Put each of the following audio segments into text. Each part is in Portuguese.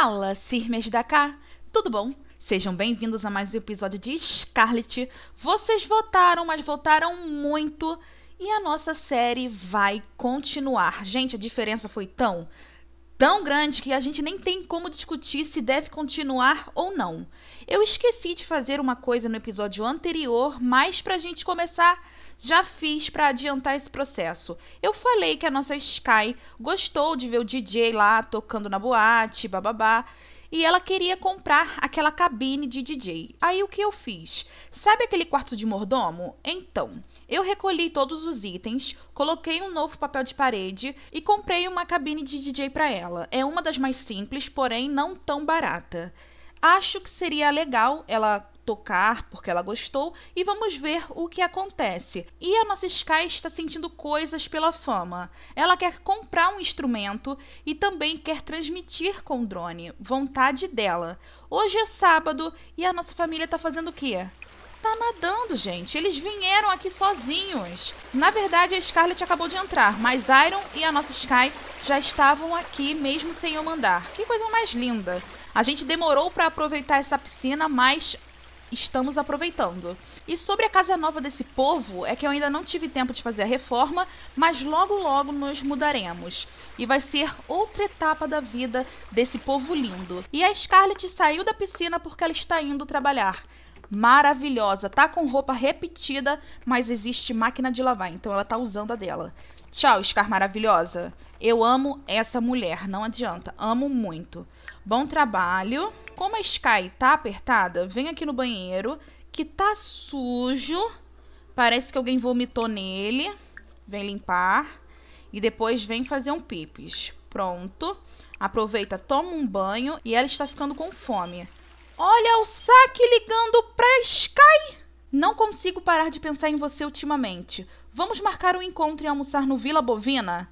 Fala, Sirmes da cá, tudo bom? Sejam bem-vindos a mais um episódio de Scarlet. Vocês votaram, mas votaram muito e a nossa série vai continuar. Gente, a diferença foi tão grande que a gente nem tem como discutir se deve continuar ou não. Eu esqueci de fazer uma coisa no episódio anterior, mas pra gente começar, já fiz pra adiantar esse processo. Eu falei que a nossa Sky gostou de ver o DJ lá tocando na boate, bababá, e ela queria comprar aquela cabine de DJ. Aí o que eu fiz? Sabe aquele quarto de mordomo? Então, eu recolhi todos os itens, coloquei um novo papel de parede e comprei uma cabine de DJ para ela. É uma das mais simples, porém não tão barata. Acho que seria legal ela tocar porque ela gostou e vamos ver o que acontece. E a nossa Sky está sentindo coisas pela fama. Ela quer comprar um instrumento e também quer transmitir com o drone. Vontade dela. Hoje é sábado e a nossa família está fazendo o quê? Tá nadando, gente. Eles vieram aqui sozinhos. Na verdade, a Scarlet acabou de entrar, mas Iron e a nossa Sky já estavam aqui mesmo sem eu mandar. Que coisa mais linda. A gente demorou para aproveitar essa piscina, mas estamos aproveitando. E sobre a casa nova desse povo, é que eu ainda não tive tempo de fazer a reforma, mas logo logo nos mudaremos. E vai ser outra etapa da vida desse povo lindo. E a Scarlet saiu da piscina porque ela está indo trabalhar. Maravilhosa, tá com roupa repetida, mas existe máquina de lavar, então ela tá usando a dela. Tchau, Scar maravilhosa. Eu amo essa mulher, não adianta, amo muito. Bom trabalho. Como a Sky tá apertada, vem aqui no banheiro, que tá sujo. Parece que alguém vomitou nele. Vem limpar. E depois vem fazer um pipis. Pronto. Aproveita, toma um banho e ela está ficando com fome. Olha o saque ligando pra Sky. Não consigo parar de pensar em você ultimamente. Vamos marcar um encontro e almoçar no Vila Bovina?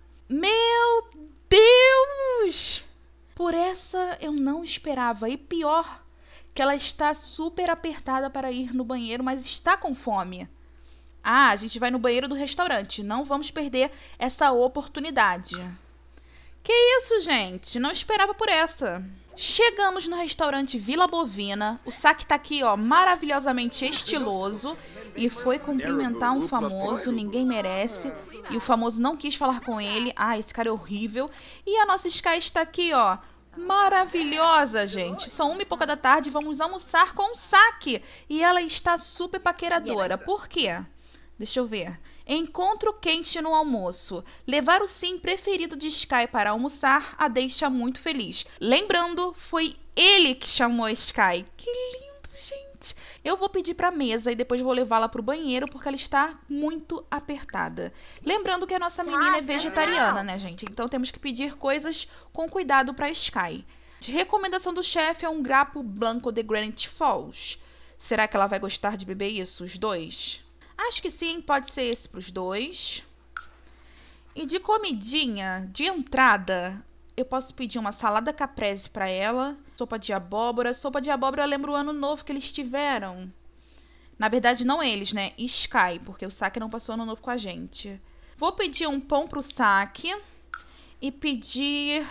Meu Deus! Por essa eu não esperava. E pior, que ela está super apertada para ir no banheiro, mas está com fome. Ah, a gente vai no banheiro do restaurante. Não vamos perder essa oportunidade. Que isso, gente? Não esperava por essa. Chegamos no restaurante Vila Bovina. O saque tá aqui, ó, maravilhosamente estiloso. E foi cumprimentar um famoso, ninguém merece. E o famoso não quis falar com ele. Ah, esse cara é horrível. E a nossa Sky está aqui, ó, maravilhosa, gente. São 1 e pouca da tarde, vamos almoçar com o saque. E ela está super paqueradora. Por quê? Deixa eu ver. Encontro quente no almoço. Levar o sim preferido de Sky para almoçar a deixa muito feliz. Lembrando, foi ele que chamou a Sky. Que lindo, gente. Eu vou pedir para a mesa e depois vou levá-la para o banheiro porque ela está muito apertada. Lembrando que a nossa menina é vegetariana, né, gente? Então temos que pedir coisas com cuidado para a Sky. De recomendação do chefe é um grapo blanco de Granite Falls. Será que ela vai gostar de beber isso, os dois? Acho que sim, pode ser esse para os dois. E de comidinha, de entrada, eu posso pedir uma salada caprese para ela. Sopa de abóbora. Sopa de abóbora lembra o ano novo que eles tiveram. Na verdade, não eles, né? Sky, porque o Saque não passou ano novo com a gente. Vou pedir um pão pro Saque. E pedir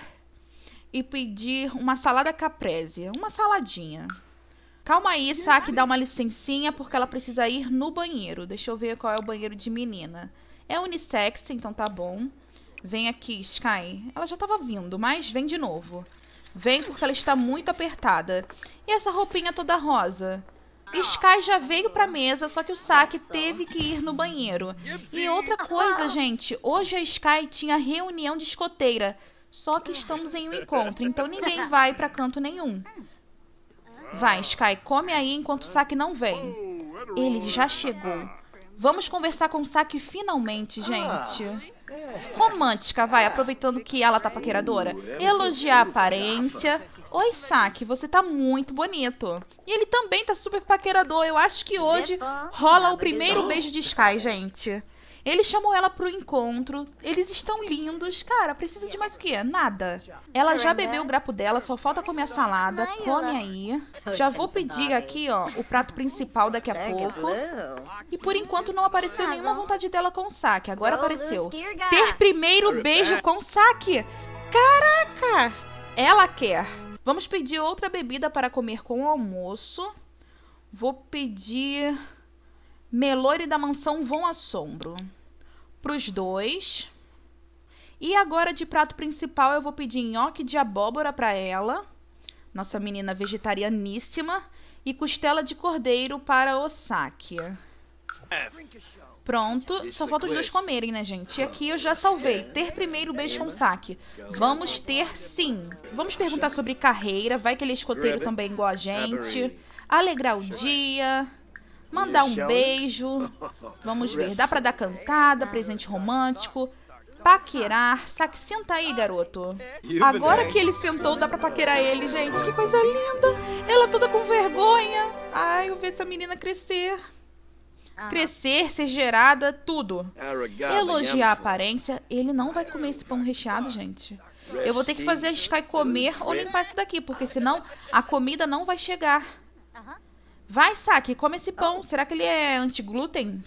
uma salada caprese. Uma saladinha. Calma aí, Saque, dá uma licencinha, porque ela precisa ir no banheiro. Deixa eu ver qual é o banheiro de menina. É unissex, então tá bom. Vem aqui, Sky. Ela já tava vindo, mas vem de novo. Vem porque ela está muito apertada. E essa roupinha toda rosa? Sky já veio pra mesa, só que o Saque teve que ir no banheiro. E outra coisa, gente. Hoje a Sky tinha reunião de escoteira. Só que estamos em um encontro, então ninguém vai pra canto nenhum. Vai, Sky, come aí enquanto o Saque não vem. Ele já chegou. Vamos conversar com o Saque finalmente, gente. Romântica, vai, aproveitando que ela tá paqueradora. Elogiar a aparência. Oi, Saque, você tá muito bonito. E ele também tá super paquerador. Eu acho que hoje rola o primeiro beijo de Sky, gente. Ele chamou ela pro encontro. Eles estão lindos. Cara, precisa de mais o quê? Nada. Ela já bebeu o grapo dela, só falta comer a salada. Come aí. Já vou pedir aqui, ó, o prato principal daqui a pouco. E por enquanto não apareceu nenhuma vontade dela com o Saque. Agora apareceu. Ter primeiro beijo com o Saque. Caraca! Ela quer. Vamos pedir outra bebida para comer com o almoço. Vou pedir Melori da Mansão Vão Assombro para os dois. E agora de prato principal eu vou pedir nhoque de abóbora para ela, nossa menina vegetarianíssima, e costela de cordeiro para o Saki. Pronto, só falta os dois comerem, né, gente? E aqui eu já salvei. Ter primeiro beijo com o Saki. Vamos ter, sim. Vamos perguntar sobre carreira. Vai que ele é escoteiro também, igual a gente. Alegrar o dia. Mandar um beijo. Vamos ver. Dá pra dar cantada, presente romântico. Paquerar. Saki, senta aí, garoto. Agora que ele sentou, dá pra paquerar ele, gente. Que coisa linda. Ela toda com vergonha. Ai, eu ver essa menina crescer. Crescer, ser gerada, tudo. Elogiar a aparência. Ele não vai comer esse pão recheado, gente. Eu vou ter que fazer a Sky comer ou limpar isso daqui, porque senão a comida não vai chegar. Vai, Saki, come esse pão. Será que ele é anti-glúten?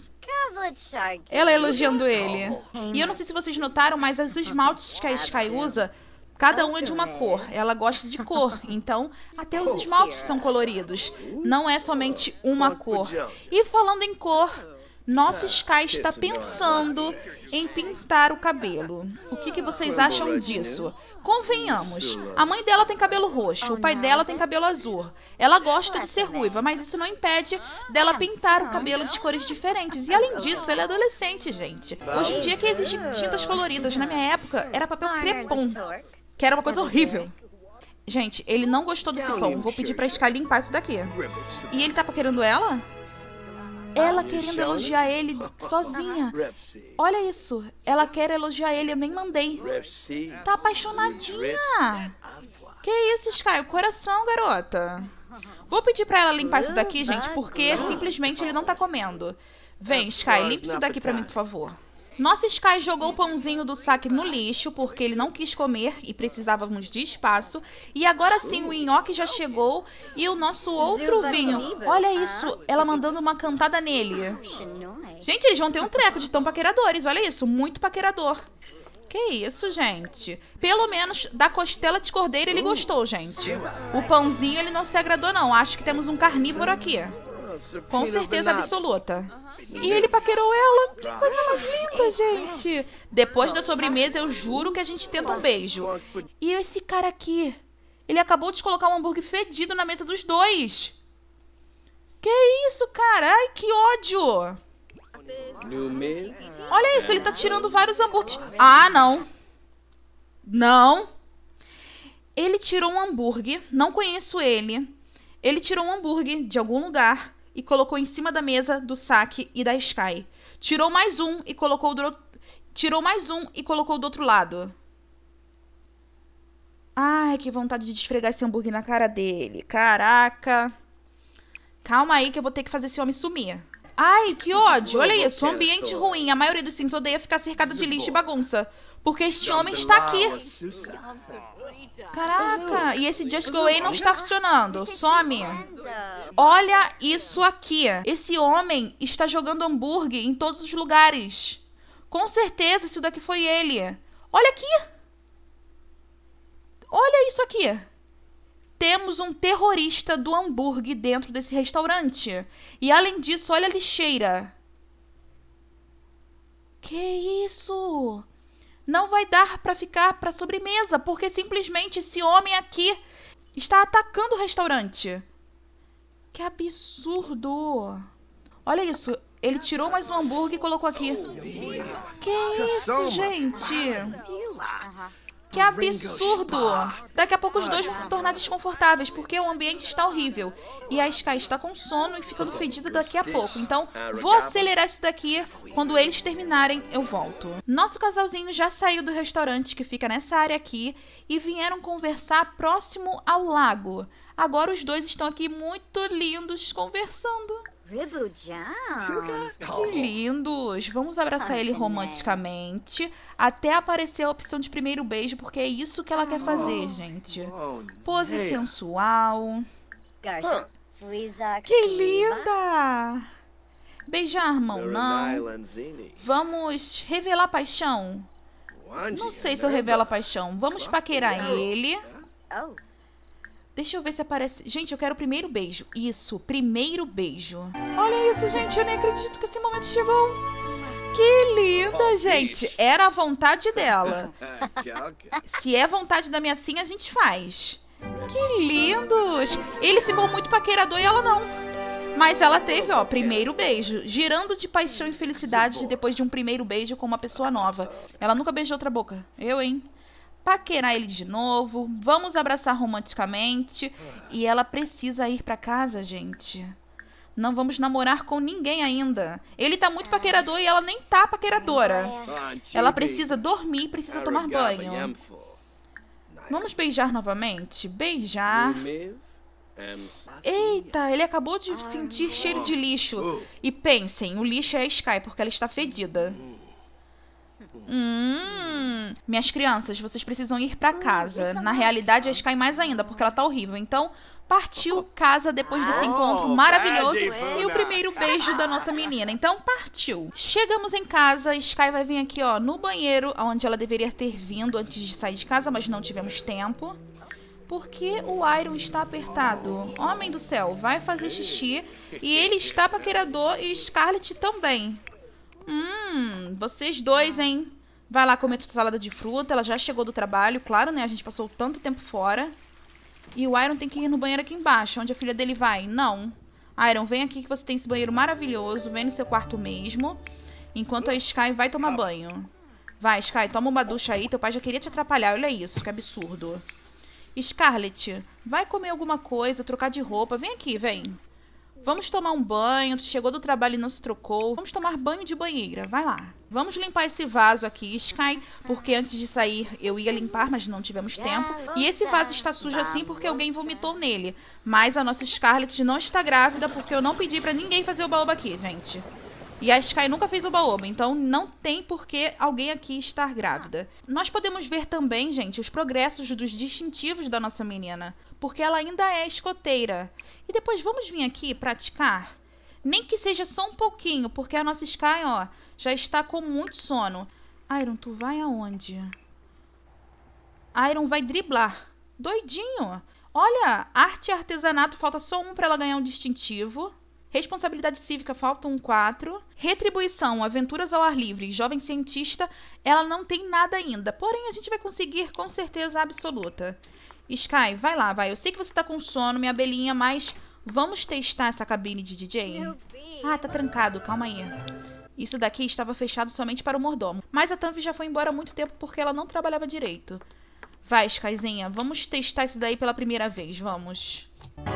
Ela elogiando ele. E eu não sei se vocês notaram, mas os esmaltes que a Sky usa, cada um é de uma cor. Ela gosta de cor. Então, até os esmaltes são coloridos. Não é somente uma cor. E falando em cor, nossa Sky está pensando em pintar o cabelo. O que vocês acham disso? Convenhamos, a mãe dela tem cabelo roxo, o pai dela tem cabelo azul. Ela gosta de ser ruiva, mas isso não impede dela pintar o cabelo de cores diferentes. E além disso, ela é adolescente, gente. Hoje em dia que existem tintas coloridas. Na minha época, era papel crepom, que era uma coisa horrível. Gente, ele não gostou desse pão. Vou pedir pra Sky limpar isso daqui. E ele tá paquerando ela? Ela querendo elogiar ele sozinha. Olha isso. Ela quer elogiar ele, eu nem mandei. Tá apaixonadinha. Que isso, Sky? O coração, garota. Vou pedir pra ela limpar isso daqui, gente, porque simplesmente ele não tá comendo. Vem, Sky, limpa isso daqui pra mim, por favor. Nossa Sky jogou o pãozinho do Saki no lixo, porque ele não quis comer e precisávamos de espaço. E agora sim, o nhoque já chegou e o nosso outro vinho. Olha isso, ela mandando uma cantada nele. Gente, eles vão ter um treco de tão paqueradores, olha isso, muito paquerador. Que isso, gente. Pelo menos da costela de cordeiro ele gostou, gente. O pãozinho ele não se agradou, não. Acho que temos um carnívoro aqui. Com certeza absoluta. E ele paquerou ela. Que coisa mais linda, gente. Depois da sobremesa, eu juro que a gente tenta um beijo. E esse cara aqui, ele acabou de colocar um hambúrguer fedido na mesa dos dois. Que isso, cara? Ai, que ódio. Olha isso, ele tá tirando vários hambúrgueres. Ah, não. Não. Ele tirou um hambúrguer, não conheço ele. Ele tirou um hambúrguer de algum lugar e colocou em cima da mesa do Saki e da Sky. Tirou mais um e colocou do outro lado. Ai, que vontade de esfregar esse hambúrguer na cara dele. Caraca. Calma aí que eu vou ter que fazer esse homem sumir. Ai, que ódio. Olha isso, um ambiente ruim. A maioria dos Sims odeia ficar cercada de lixo e bagunça. Porque este homem está aqui. Caraca, e esse Just Go Away não está funcionando. Some. Olha isso aqui. Esse homem está jogando hambúrguer em todos os lugares. Com certeza isso daqui foi ele. Olha aqui. Olha isso aqui. Temos um terrorista do hambúrguer dentro desse restaurante. E além disso, olha a lixeira. Que isso? Não vai dar para ficar para sobremesa, porque simplesmente esse homem aqui está atacando o restaurante. Que absurdo. Olha isso, ele tirou mais um hambúrguer e colocou aqui. Que isso, gente? Que absurdo. Daqui a pouco os dois vão se tornar desconfortáveis, porque o ambiente está horrível. E a Sky está com sono e ficando fedida daqui a pouco. Então, vou acelerar isso daqui. Quando eles terminarem, eu volto. Nosso casalzinho já saiu do restaurante que fica nessa área aqui e vieram conversar próximo ao lago. Agora os dois estão aqui muito lindos conversando. Que lindos! Vamos abraçar ele romanticamente até aparecer a opção de primeiro beijo, porque é isso que ela quer fazer, gente. Pose sensual. Que linda! Beijar, mão não. Vamos revelar paixão? Não sei se eu revelo a paixão. Vamos paquerar ele. Deixa eu ver se aparece... Gente, eu quero o primeiro beijo. Isso, primeiro beijo. Olha isso, gente. Eu nem acredito que esse momento chegou. Que linda, gente. Era a vontade dela. Se é vontade da minha sim, a gente faz. Que lindos. Ele ficou muito paquerador e ela não. Mas ela teve, ó, primeiro beijo. Girando de paixão e felicidade depois de um primeiro beijo com uma pessoa nova. Ela nunca beijou outra boca. Eu, hein? Paquerar ele de novo, vamos abraçar romanticamente. E ela precisa ir pra casa, gente. Não vamos namorar com ninguém ainda. Ele tá muito paquerador e ela nem tá paqueradora. Ela precisa dormir e precisa tomar banho. Vamos beijar novamente? Beijar. Eita, ele acabou de sentir cheiro de lixo. E pensem, o lixo é a Sky, porque ela está fedida. Minhas crianças, vocês precisam ir pra casa. Na realidade, a Sky mais ainda, porque ela tá horrível. Então, partiu casa depois desse encontro maravilhoso e o primeiro beijo da nossa menina. Então, partiu. Chegamos em casa, a Sky vai vir aqui, ó, no banheiro, onde ela deveria ter vindo antes de sair de casa, mas não tivemos tempo. Porque o Iron está apertado. Homem do céu, vai fazer xixi. E ele está paquerador e Scarlett também. Vocês dois, hein? Vai lá comer salada de fruta. Ela já chegou do trabalho, claro, né? A gente passou tanto tempo fora. E o Iron tem que ir no banheiro aqui embaixo. Onde a filha dele vai? Não. Iron, vem aqui que você tem esse banheiro maravilhoso. Vem no seu quarto mesmo. Enquanto a Sky vai tomar banho. Vai, Sky, toma uma ducha aí. Teu pai já queria te atrapalhar. Olha isso, que absurdo. Scarlett, vai comer alguma coisa, trocar de roupa. Vem aqui, vem. Vamos tomar um banho. Tu chegou do trabalho e não se trocou. Vamos tomar banho de banheira. Vai lá. Vamos limpar esse vaso aqui, Sky, porque antes de sair eu ia limpar, mas não tivemos tempo. E esse vaso está sujo assim porque alguém vomitou nele. Mas a nossa Scarlett não está grávida porque eu não pedi pra ninguém fazer o baoba aqui, gente. E a Sky nunca fez o baoba, então não tem por que alguém aqui estar grávida. Nós podemos ver também, gente, os progressos dos distintivos da nossa menina, porque ela ainda é escoteira. E depois vamos vir aqui praticar, nem que seja só um pouquinho, porque a nossa Sky, ó, já está com muito sono. Iron, tu vai aonde? Iron vai driblar. Doidinho. Olha, arte e artesanato, falta só um para ela ganhar um distintivo. Responsabilidade cívica, faltam 4. Retribuição, aventuras ao ar livre, jovem cientista, ela não tem nada ainda. Porém, a gente vai conseguir com certeza absoluta. Sky, vai lá, vai. Eu sei que você tá com sono, minha abelhinha, mas vamos testar essa cabine de DJ? Ah, tá trancado, calma aí. Isso daqui estava fechado somente para o mordomo. Mas a Tanvi já foi embora há muito tempo porque ela não trabalhava direito. Vai, Skyzinha, vamos testar isso daí pela primeira vez, vamos.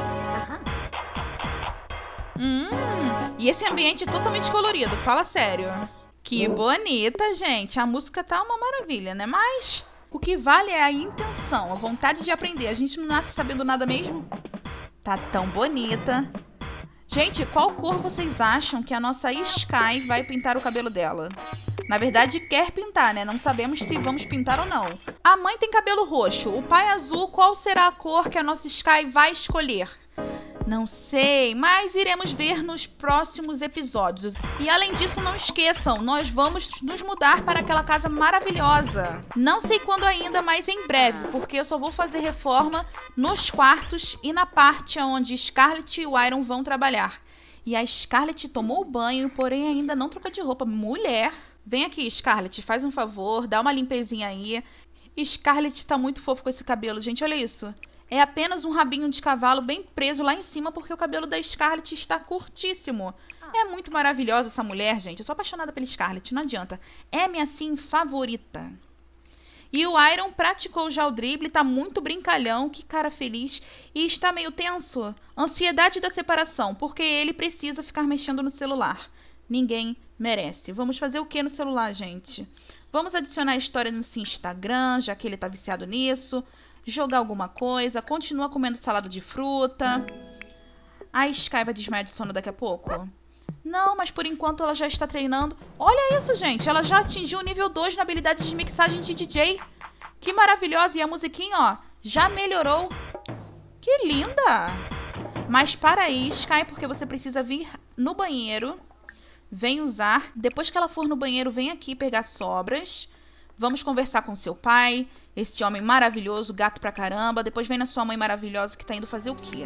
E esse ambiente é totalmente colorido, fala sério. Que bonita, gente. A música tá uma maravilha, né? Mas o que vale é a intenção, a vontade de aprender. A gente não nasce sabendo nada mesmo. Tá tão bonita. Gente, qual cor vocês acham que a nossa Sky vai pintar o cabelo dela? Na verdade, quer pintar, né? Não sabemos se vamos pintar ou não. A mãe tem cabelo roxo, o pai azul. Qual será a cor que a nossa Sky vai escolher? Não sei, mas iremos ver nos próximos episódios. E além disso, não esqueçam, nós vamos nos mudar para aquela casa maravilhosa. Não sei quando ainda, mas em breve, porque eu só vou fazer reforma nos quartos e na parte onde Scarlett e o Iron vão trabalhar. E a Scarlett tomou o banho, porém ainda não trocou de roupa. Mulher! Vem aqui, Scarlett, faz um favor, dá uma limpezinha aí. Scarlett tá muito fofo com esse cabelo, gente, olha isso. É apenas um rabinho de cavalo bem preso lá em cima porque o cabelo da Scarlett está curtíssimo. É muito maravilhosa essa mulher, gente. Eu sou apaixonada pela Scarlett, não adianta. É minha, assim, favorita. E o Iron praticou já o drible, tá muito brincalhão, que cara feliz. E está meio tenso. Ansiedade da separação, porque ele precisa ficar mexendo no celular. Ninguém merece. Vamos fazer o que no celular, gente? Vamos adicionar a história no seu Instagram, já que ele tá viciado nisso. Jogar alguma coisa, continua comendo salada de fruta. A Sky vai desmaiar de sono daqui a pouco? Não, mas por enquanto ela já está treinando. Olha isso, gente, ela já atingiu o nível 2 na habilidade de mixagem de DJ. Que maravilhosa, e a musiquinha, ó, já melhorou. Que linda! Mas para aí, Sky, porque você precisa vir no banheiro. Vem usar. Depois que ela for no banheiro, vem aqui pegar sobras. Vamos conversar com seu pai, esse homem maravilhoso, gato pra caramba. Depois vem na sua mãe maravilhosa que tá indo fazer o quê?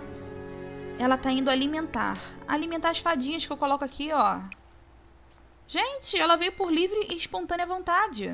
Ela tá indo alimentar. Alimentar as fadinhas que eu coloco aqui, ó. Gente, ela veio por livre e espontânea vontade.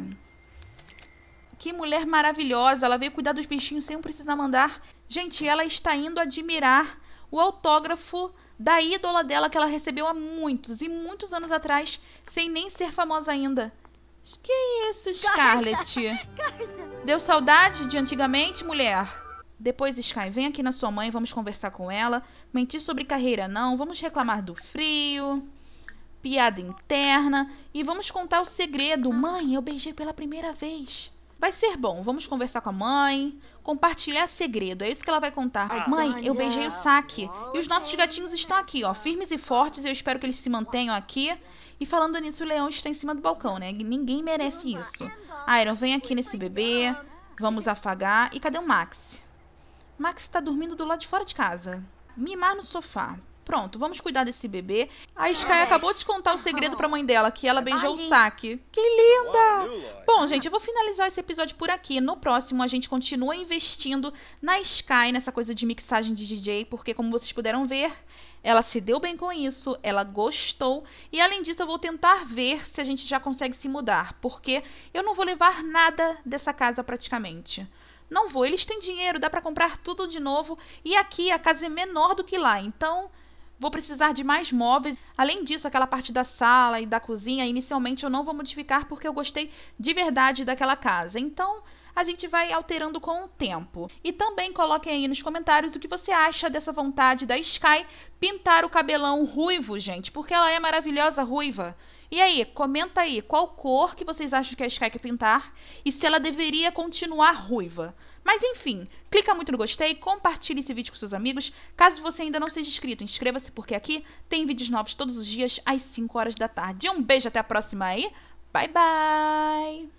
Que mulher maravilhosa. Ela veio cuidar dos bichinhos sem precisar mandar. Gente, ela está indo admirar o autógrafo da ídola dela que ela recebeu há muitos e muitos anos atrás, sem nem ser famosa ainda. Que isso, Scarlett? Deu saudade de antigamente, mulher? Depois, Sky, vem aqui na sua mãe, vamos conversar com ela. Mentir sobre carreira não, vamos reclamar do frio. Piada interna. E vamos contar o segredo. Mãe, eu beijei pela primeira vez. Vai ser bom, vamos conversar com a mãe, compartilhar segredo, é isso que ela vai contar. Mãe, eu beijei o Saki e os nossos gatinhos estão aqui, ó, firmes e fortes, eu espero que eles se mantenham aqui. E falando nisso, o leão está em cima do balcão, né? Ninguém merece isso. Iron, vem aqui nesse bebê, vamos afagar. E cadê o Max? Max tá dormindo do lado de fora de casa. Mimar no sofá. Pronto, vamos cuidar desse bebê. A Sky acabou de contar o segredo pra mãe dela, que ela beijou o Saki. Que linda! Bom, gente, eu vou finalizar esse episódio por aqui. No próximo, a gente continua investindo na Sky, nessa coisa de mixagem de DJ, porque, como vocês puderam ver, ela se deu bem com isso, ela gostou. E, além disso, eu vou tentar ver se a gente já consegue se mudar, porque eu não vou levar nada dessa casa praticamente. Não vou, eles têm dinheiro, dá pra comprar tudo de novo. E aqui a casa é menor do que lá, então vou precisar de mais móveis. Além disso, aquela parte da sala e da cozinha, inicialmente eu não vou modificar porque eu gostei de verdade daquela casa. Então, a gente vai alterando com o tempo. E também coloquem aí nos comentários o que você acha dessa vontade da Sky pintar o cabelão ruivo, gente, porque ela é maravilhosa ruiva. E aí, comenta aí qual cor que vocês acham que a Sky quer pintar e se ela deveria continuar ruiva. Mas enfim, clica muito no gostei, compartilhe esse vídeo com seus amigos. Caso você ainda não seja inscrito, inscreva-se porque aqui tem vídeos novos todos os dias às 5 horas da tarde. Um beijo, até a próxima aí. Bye, bye!